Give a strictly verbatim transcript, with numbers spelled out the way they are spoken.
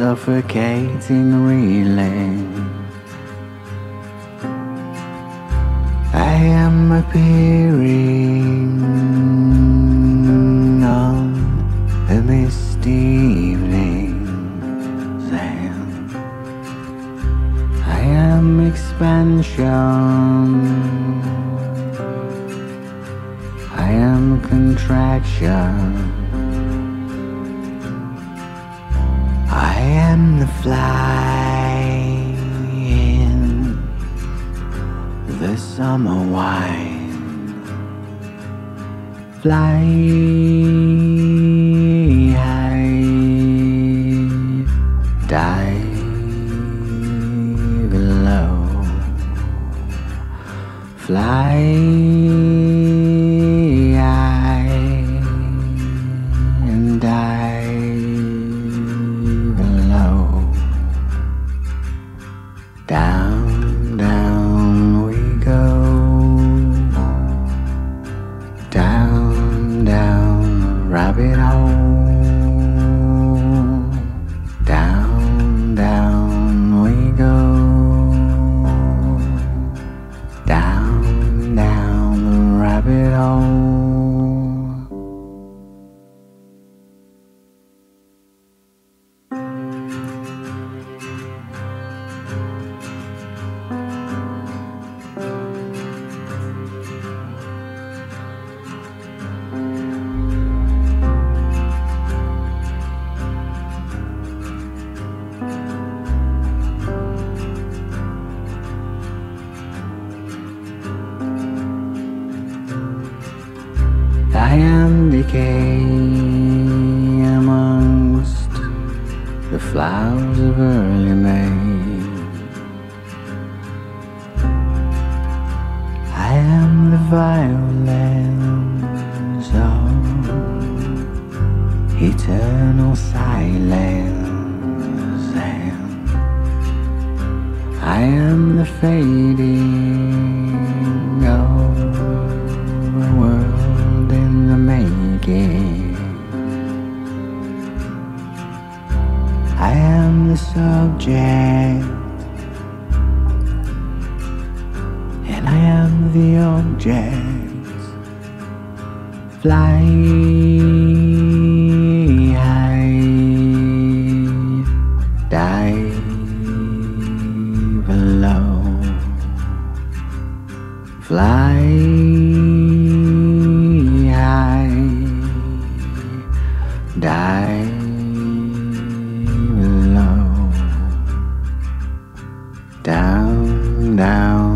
suffocating reeling. I am appearing on a misty evening's hand. I am expansion, I am contraction. I am the fly in the summer wine. Fly high, dive low. Fly high and dive low. Down, down we go. Down, down, rabbit hole. Down, down we go. Down, down the rabbit hole. I am decay amongst the flowers of early May. I am the violence of eternal silence, and I am the fading of the world in the making. I am the subject, and I am the object. Fly high, dive low. Fly high, dive low. Down, down.